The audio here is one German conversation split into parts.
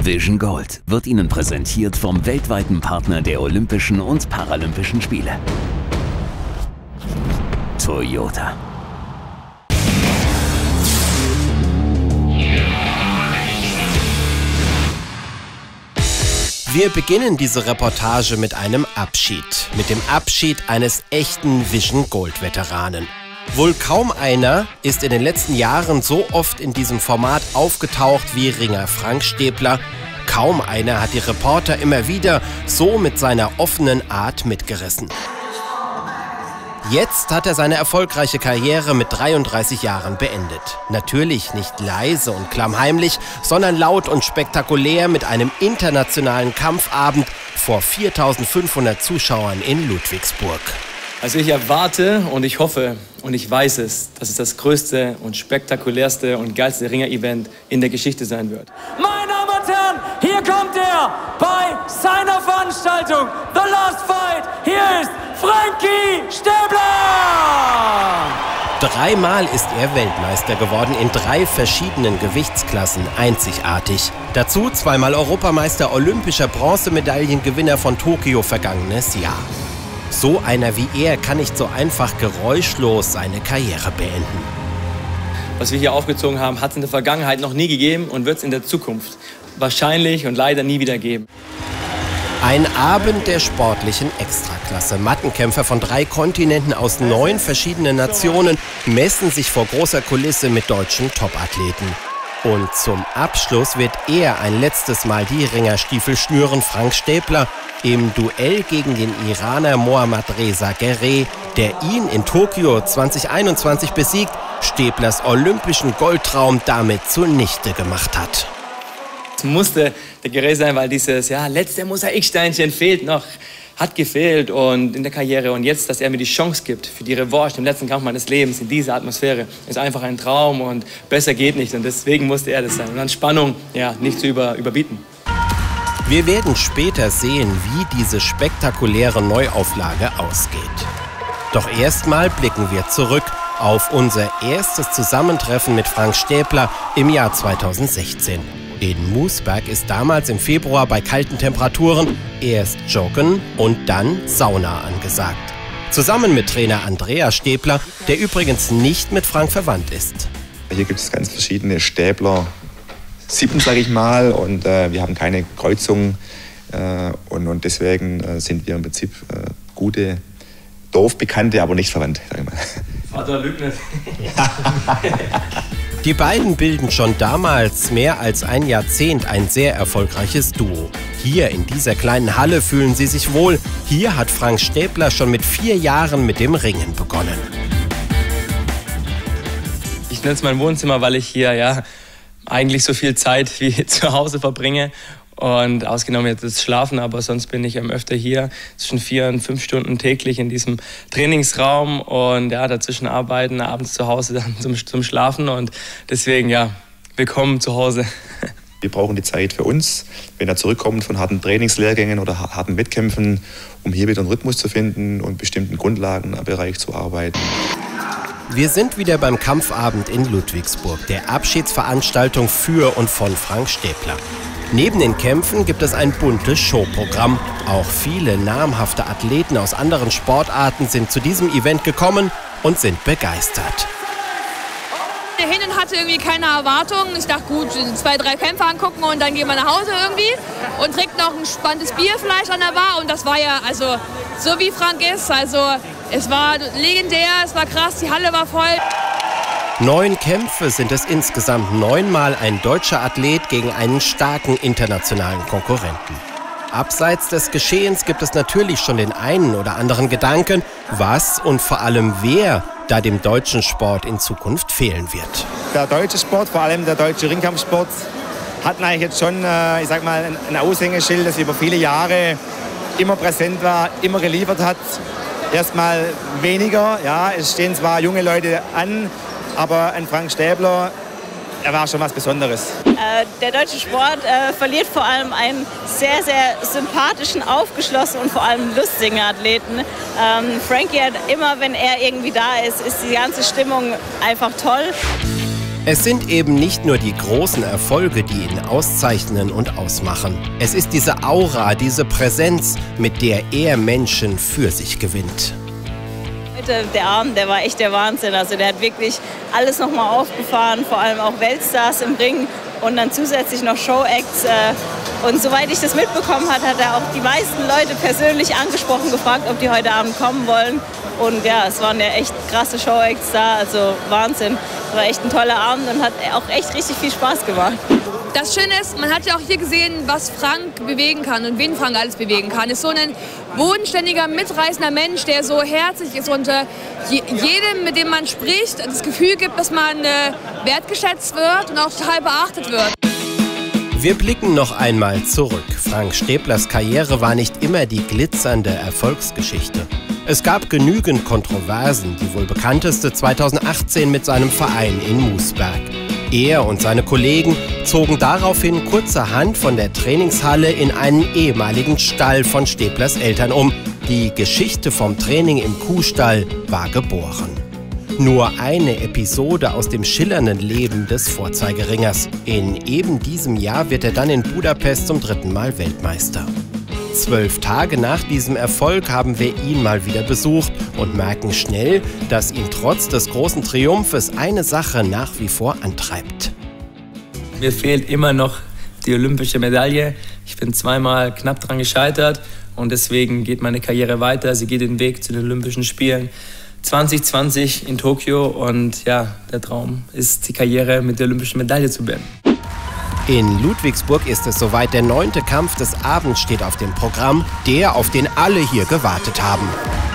Vision Gold wird Ihnen präsentiert vom weltweiten Partner der Olympischen und Paralympischen Spiele. Toyota. Wir beginnen diese Reportage mit einem Abschied. Mit dem Abschied eines echten Vision Gold-Veteranen. Wohl kaum einer ist in den letzten Jahren so oft in diesem Format aufgetaucht wie Ringer Frank Stäbler. Kaum einer hat die Reporter immer wieder so mit seiner offenen Art mitgerissen. Jetzt hat er seine erfolgreiche Karriere mit 33 Jahren beendet. Natürlich nicht leise und klammheimlich, sondern laut und spektakulär mit einem internationalen Kampfabend vor 4.500 Zuschauern in Ludwigsburg. Also ich erwarte und ich hoffe und ich weiß es, dass es das größte und spektakulärste und geilste Ringer-Event in der Geschichte sein wird. Meine Damen und Herren, hier kommt er bei seiner Veranstaltung The Last Fight. Hier ist Frankie Stäbler! Dreimal ist er Weltmeister geworden in 3 verschiedenen Gewichtsklassen, einzigartig. Dazu zweimal Europameister, olympischer Bronzemedaillengewinner von Tokio vergangenes Jahr. So einer wie er kann nicht so einfach geräuschlos seine Karriere beenden. Was wir hier aufgezogen haben, hat es in der Vergangenheit noch nie gegeben und wird es in der Zukunft wahrscheinlich und leider nie wieder geben. Ein Abend der sportlichen Extraklasse. Mattenkämpfer von 3 Kontinenten aus 9 verschiedenen Nationen messen sich vor großer Kulisse mit deutschen Topathleten. Und zum Abschluss wird er ein letztes Mal die Ringerstiefel schnüren, Frank Stäbler, im Duell gegen den Iraner Mohammad Reza Guerrey, der ihn in Tokio 2021 besiegt, Stäblers olympischen Goldtraum damit zunichte gemacht hat. Es musste der Guerrey sein, weil dieses letzte Mosaiksteinchen fehlt noch, hat gefehlt und in der Karriere. Und jetzt, dass er mir die Chance gibt für die Revanche im letzten Kampf meines Lebens in dieser Atmosphäre, ist einfach ein Traum und besser geht nicht. Und deswegen musste er das sein. Und an Spannung nicht zu überbieten. Wir werden später sehen, wie diese spektakuläre Neuauflage ausgeht. Doch erstmal blicken wir zurück auf unser erstes Zusammentreffen mit Frank Stäbler im Jahr 2016. In Moosberg ist damals im Februar bei kalten Temperaturen erst Joggen und dann Sauna angesagt. Zusammen mit Trainer Andreas Stäbler, der übrigens nicht mit Frank verwandt ist. Hier gibt es ganz verschiedene Stäbler-Sippen, sage ich mal, und wir haben keine Kreuzung und deswegen sind wir im Prinzip gute Dorfbekannte, aber nicht verwandt, sag ich mal. Vater lügt nicht. Die beiden bilden schon damals mehr als ein Jahrzehnt ein sehr erfolgreiches Duo. Hier in dieser kleinen Halle fühlen sie sich wohl. Hier hat Frank Stäbler schon mit 4 Jahren mit dem Ringen begonnen. Ich nenne es mein Wohnzimmer, weil ich hier eigentlich so viel Zeit wie zu Hause verbringe. Und ausgenommen jetzt das Schlafen, aber sonst bin ich öfter hier zwischen 4 und 5 Stunden täglich in diesem Trainingsraum und dazwischen arbeiten, abends zu Hause dann zum Schlafen und deswegen willkommen zu Hause. Wir brauchen die Zeit für uns, wenn er zurückkommt von harten Trainingslehrgängen oder harten Wettkämpfen, um hier wieder einen Rhythmus zu finden und bestimmten Grundlagenbereich zu arbeiten. Wir sind wieder beim Kampfabend in Ludwigsburg, der Abschiedsveranstaltung für und von Frank Stäbler. Neben den Kämpfen gibt es ein buntes Showprogramm. Auch viele namhafte Athleten aus anderen Sportarten sind zu diesem Event gekommen und sind begeistert. Der Hinnen hatte irgendwie keine Erwartungen. Ich dachte, gut, 2, 3 Kämpfe angucken und dann gehen wir nach Hause irgendwie und trinken noch ein spannendes Bier vielleicht an der Bar. Und das war so wie Frank ist. Also es war legendär, es war krass, die Halle war voll. 9 Kämpfe sind es insgesamt, 9-mal ein deutscher Athlet gegen einen starken internationalen Konkurrenten. Abseits des Geschehens gibt es natürlich schon den einen oder anderen Gedanken, was und vor allem wer da dem deutschen Sport in Zukunft fehlen wird. Der deutsche Sport, vor allem der deutsche Ringkampfsport, hat eigentlich jetzt schon, ein Aushängeschild, das über viele Jahre immer präsent war, immer geliefert hat. Erstmal weniger, es stehen zwar junge Leute an, aber ein Frank Stäbler, er war schon was Besonderes. Der deutsche Sport verliert vor allem einen sehr, sehr sympathischen, aufgeschlossenen und vor allem lustigen Athleten. Frankie hat immer, wenn er irgendwie da ist, ist die ganze Stimmung einfach toll. Es sind eben nicht nur die großen Erfolge, die ihn auszeichnen und ausmachen. Es ist diese Aura, diese Präsenz, mit der er Menschen für sich gewinnt. Der Abend, der war echt der Wahnsinn. Also der hat wirklich alles nochmal aufgefahren, vor allem auch Weltstars im Ring und dann zusätzlich noch Showacts. Und soweit ich das mitbekommen habe, hat er auch die meisten Leute persönlich angesprochen, gefragt, ob die heute Abend kommen wollen. Und ja, es waren ja echt krasse Showacts da, also Wahnsinn. Es war echt ein toller Abend und hat auch echt richtig viel Spaß gemacht. Das Schöne ist, man hat ja auch hier gesehen, was Frank bewegen kann und wen Frank alles bewegen kann. Ist so ein bodenständiger, mitreißender Mensch, der so herzlich ist und jedem, mit dem man spricht, das Gefühl gibt, dass man wertgeschätzt wird und auch total beachtet wird. Wir blicken noch einmal zurück. Frank Stäblers Karriere war nicht immer die glitzernde Erfolgsgeschichte. Es gab genügend Kontroversen, die wohl bekannteste 2018 mit seinem Verein in Moosberg. Er und seine Kollegen zogen daraufhin kurzerhand von der Trainingshalle in einen ehemaligen Stall von Stäblers Eltern um. Die Geschichte vom Training im Kuhstall war geboren. Nur eine Episode aus dem schillernden Leben des Vorzeigeringers. In eben diesem Jahr wird er dann in Budapest zum 3. Mal Weltmeister. 12 Tage nach diesem Erfolg haben wir ihn mal wieder besucht und merken schnell, dass ihn trotz des großen Triumphes eine Sache nach wie vor antreibt. Mir fehlt immer noch die olympische Medaille. Ich bin zweimal knapp dran gescheitert und deswegen geht meine Karriere weiter. Sie geht den Weg zu den Olympischen Spielen 2020 in Tokio und ja, der Traum ist, die Karriere mit der olympischen Medaille zu beenden. In Ludwigsburg ist es soweit, der 9. Kampf des Abends steht auf dem Programm, der, auf den alle hier gewartet haben.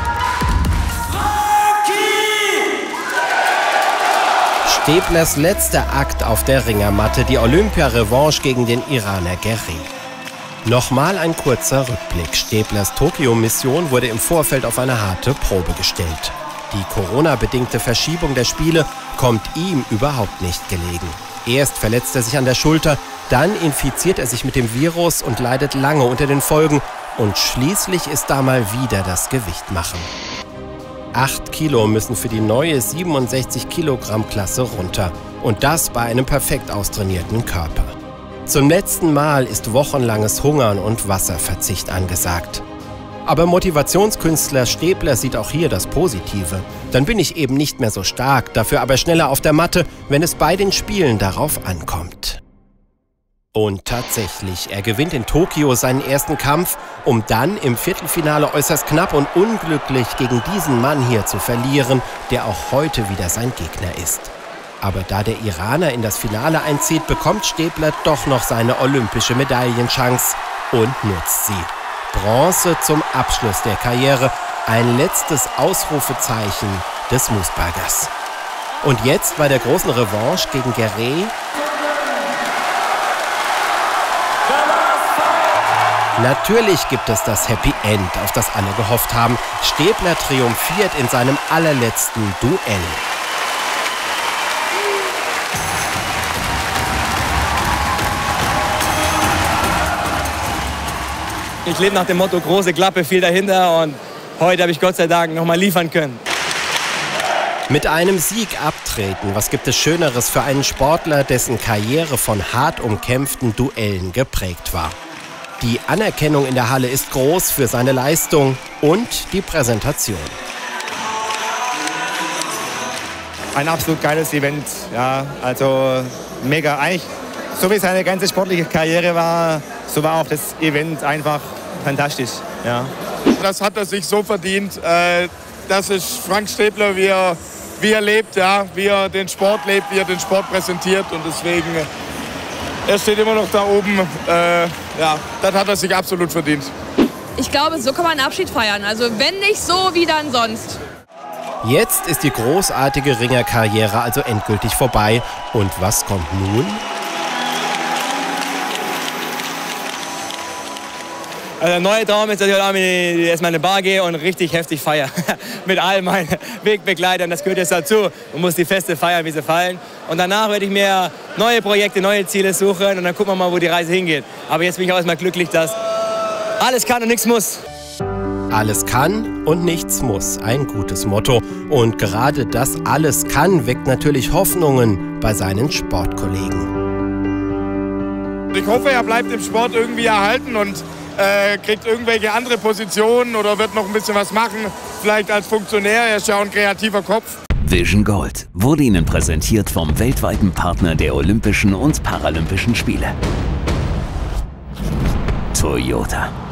Stäblers letzter Akt auf der Ringermatte, die Olympia-Revanche gegen den Iraner Guerre. Nochmal ein kurzer Rückblick. Stäblers Tokio-Mission wurde im Vorfeld auf eine harte Probe gestellt. Die Corona-bedingte Verschiebung der Spiele kommt ihm überhaupt nicht gelegen. Erst verletzt er sich an der Schulter, dann infiziert er sich mit dem Virus und leidet lange unter den Folgen. Und schließlich ist da mal wieder das Gewicht machen. 8 Kilo müssen für die neue 67 Kilogramm Klasse runter. Und das bei einem perfekt austrainierten Körper. Zum letzten Mal ist wochenlanges Hungern und Wasserverzicht angesagt. Aber Motivationskünstler Stäbler sieht auch hier das Positive. Dann bin ich eben nicht mehr so stark, dafür aber schneller auf der Matte, wenn es bei den Spielen darauf ankommt. Und tatsächlich, er gewinnt in Tokio seinen ersten Kampf, um dann im Viertelfinale äußerst knapp und unglücklich gegen diesen Mann hier zu verlieren, der auch heute wieder sein Gegner ist. Aber da der Iraner in das Finale einzieht, bekommt Stäbler doch noch seine olympische Medaillenchance und nutzt sie. Bronze zum Abschluss der Karriere, ein letztes Ausrufezeichen des Moosbergers. Und jetzt bei der großen Revanche gegen Guerre. Natürlich gibt es das Happy End, auf das alle gehofft haben. Stäbler triumphiert in seinem allerletzten Duell. Ich lebe nach dem Motto, große Klappe, viel dahinter und heute habe ich Gott sei Dank noch mal liefern können. Mit einem Sieg abtreten, was gibt es Schöneres für einen Sportler, dessen Karriere von hart umkämpften Duellen geprägt war. Die Anerkennung in der Halle ist groß für seine Leistung und die Präsentation. Ein absolut geiles Event, ja, also mega. Eigentlich, so wie seine ganze sportliche Karriere war, so war auch das Event einfach fantastisch. Ja. Das hat er sich so verdient. Das ist Frank Stäbler, wie er lebt, ja, wie er den Sport lebt, wie er den Sport präsentiert. Und deswegen, er steht immer noch da oben. Ja, das hat er sich absolut verdient. Ich glaube, so kann man einen Abschied feiern. Also wenn nicht so, wie dann sonst. Jetzt ist die großartige Ringerkarriere also endgültig vorbei. Und was kommt nun? Also der neue Traum ist, dass ich heute Abend erstmal in eine Bar gehe und richtig heftig feiere. Mit all meinen Wegbegleitern, das gehört jetzt dazu. Man muss die Feste feiern, wie sie fallen. Und danach werde ich mir neue Projekte, neue Ziele suchen und dann gucken wir mal, wo die Reise hingeht. Aber jetzt bin ich auch erstmal glücklich, dass alles kann und nichts muss. Alles kann und nichts muss, ein gutes Motto. Und gerade das Alles kann weckt natürlich Hoffnungen bei seinen Sportkollegen. Ich hoffe, er bleibt im Sport irgendwie erhalten und kriegt irgendwelche andere Positionen oder wird noch ein bisschen was machen, vielleicht als Funktionär. Er ist ja auch ein kreativer Kopf. Vision Gold wurde Ihnen präsentiert vom weltweiten Partner der Olympischen und Paralympischen Spiele. Toyota.